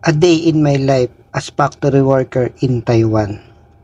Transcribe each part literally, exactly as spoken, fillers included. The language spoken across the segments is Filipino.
A day in my life as factory worker in Taiwan.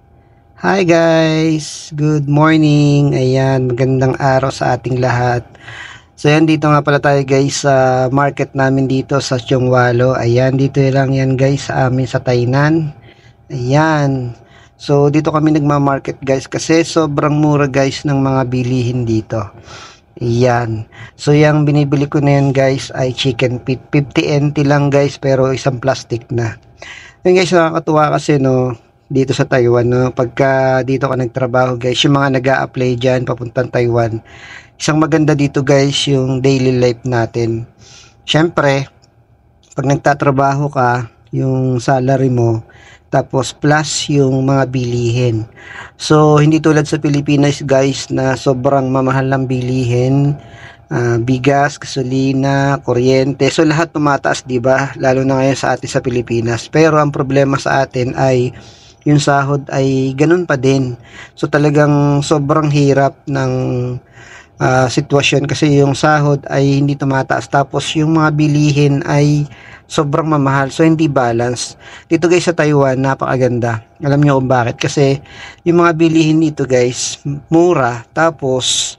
Hi guys! Good morning! Ayan, magandang araw sa ating lahat. So yan, dito nga pala tayo guys sa market namin dito sa Xiongwalo. Ayan, dito lang yan guys sa amin sa Tainan. Ayan. So dito kami nagma-market guys kasi sobrang mura guys ng mga bilihin dito. Ayan. So yung binibili ko na yan guys ay chicken feet. fifty N T lang guys pero isang plastic na. Yun guys, nakakatuwa kasi no, dito sa Taiwan no, pagka dito ka nagtrabaho guys, yung mga nag-a-apply dyan papuntang Taiwan, isang maganda dito guys yung daily life natin. Syempre, pag nagtatrabaho ka, yung salary mo, tapos plus yung mga bilihin. So hindi tulad sa Pilipinas guys na sobrang mamahal ng bilihin, uh, bigas, gasolina, kuryente. So lahat tumataas, 'di ba? Lalo na ngayon sa atin sa Pilipinas. Pero ang problema sa atin ay yung sahod ay ganun pa din. So talagang sobrang hirap ng uh, sitwasyon kasi yung sahod ay hindi tumataas tapos yung mga bilihin ay sobrang mamahal, so hindi balance. Dito guys sa Taiwan, napakaganda. Alam niyo kung bakit? Kasi yung mga bilihin dito guys, mura. Tapos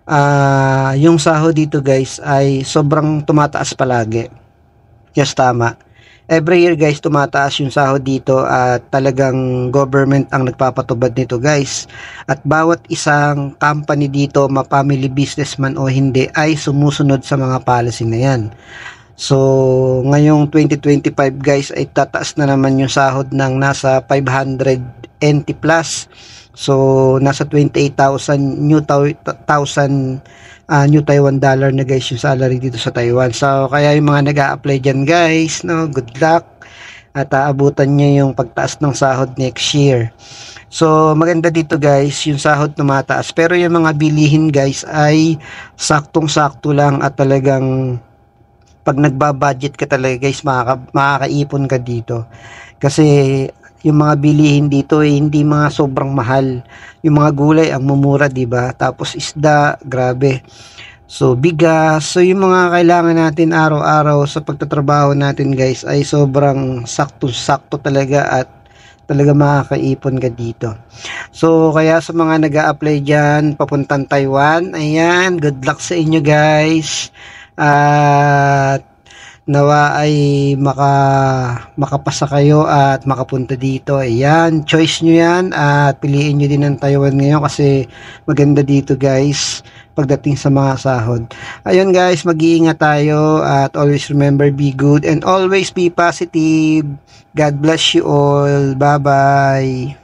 uh, yung sahod dito guys ay sobrang tumataas palagi. Yes, tama. Every year guys, tumataas yung sahod dito at talagang government ang nagpapatubad nito guys. At bawat isang company dito, ma-family businessman o hindi, ay sumusunod sa mga policy na yan. So, ngayong twenty twenty-five guys ay tataas na naman yung sahod ng nasa five hundred N T plus. So, nasa twenty-eight thousand new, thousand, uh, new Taiwan dollar na guys yung salary dito sa Taiwan. So, kaya yung mga nag-a-apply dyan guys, no, good luck. At aabutan nyo yung pagtaas ng sahod next year. So, maganda dito guys, yung sahod tumataas. Pero yung mga bilihin guys ay saktong-sakto lang at talagang pag nagba-budget ka talaga guys, makaka makakaipon ka dito. Kasi yung mga bilihin dito eh, hindi mga sobrang mahal. Yung mga gulay ang mumura, 'di ba? Tapos isda, grabe. So bigas, so yung mga kailangan natin araw-araw sa pagtatrabaho natin guys ay sobrang sakto-sakto talaga at talaga makakaipon ka dito. So kaya sa mga nag-a-apply diyan papuntang Taiwan, ayan, good luck sa inyo guys. At nawa ay maka makapasa kayo at makapunta dito. Ayan, choice nyo yan at piliin nyo din ang Taiwan ngayon kasi maganda dito guys pagdating sa mga sahod. Ayun guys, mag-iingat tayo at always remember, be good and always be positive. God bless you all. Bye bye.